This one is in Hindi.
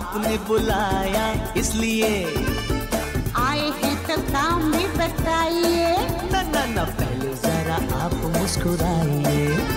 आपने बुलाया इसलिए आए हैं तो काम भी बताइए। ना ना ना, पहले जरा आप मुस्कुराइए।